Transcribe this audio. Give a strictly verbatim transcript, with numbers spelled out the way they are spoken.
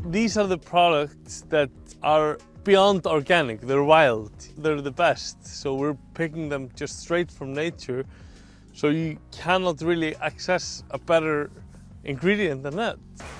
these are the products that are beyond organic, they're wild, they're the best. So we're picking them just straight from nature. So you cannot really access a better ingredient than that.